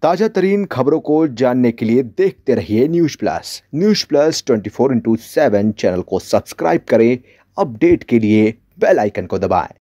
ताजा तरीन खबरों को जानने के लिए देखते रहिए न्यूज़ प्लस 24/7 चैनल को सब्सक्राइब करें। अपडेट के लिए बेल आइकन को दबाएं।